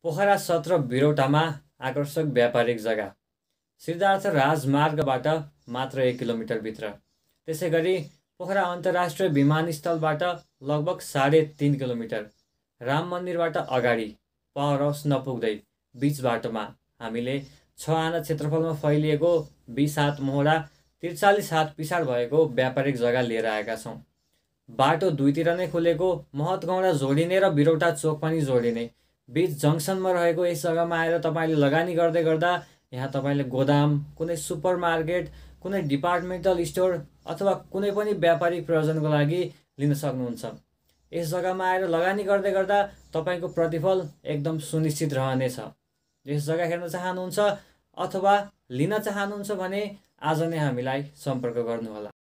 पोखरा 17 बिरौटामा आकर्षक व्यापारिक जग्गा। सिद्धार्थ राजमार्गबाट मात्र 1 किलोमिटर भित्र। त्यसैगरी पोखरा अन्तर्राष्ट्रिय विमानस्थलबाट लगभग 3.5 किलोमिटर। राम मन्दिरबाट अगाडि पावर हाउस नपुग्दै बीच बाटोमा हामीले 6 आना क्षेत्रफलमा फैलिएको 20 हात मोहडा 43 हात पिछाड भएको व्यापारिक जग्गा लिएर आएका छौँ। बाटो दुईतिर नै खुलेको, महतगौडा जोडिने र बिरौटा चोक पनि जोडिने बीच जङ्सनमा रहेको यस जग्गामा आएर तपाईँले लगानी गर्दै गर्दा यहाँ तपाईँले गोदाम, कुनै सुपर मार्केट, कुनै डिपार्टमेन्टल स्टोर अथवा कुनै पनि व्यापारिक प्रयोजनको लागि लिन सक्नुहुन्छ। यस जग्गामा आएर लगानी गर्दै गर्दा तपाईँको प्रतिफल एकदम सुनिश्चित रहनेछ। यस जग्गा हेर्न चाहनुहुन्छ अथवा लिन चाहनुहुन्छ भने आज नै हामीलाई सम्पर्क गर्नुहोला।